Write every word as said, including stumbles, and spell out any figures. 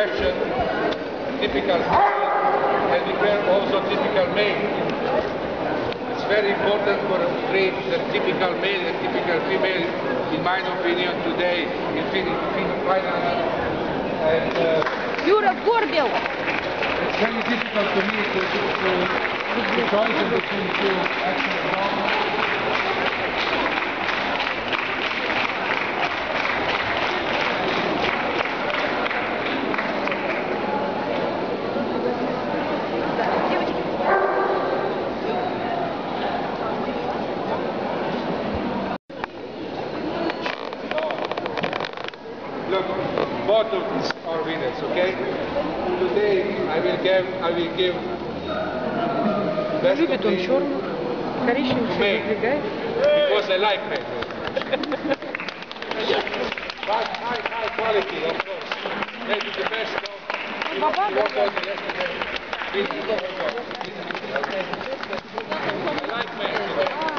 fashion, typical style, and we wear also typical male. It's very important for a trade the typical male and typical female, in my opinion, today in finance. And uh, Юра, Горбел! it's very difficult to me to, to, to, to choose between two action forms. Look, both of these are winners, okay? Today I will give I will give best of Любит он me черных, коричневых to всех me, выдвигает. because I like men. But high, high quality, of course. Maybe the best of Баба, you да, also да. yesterday. I like men today.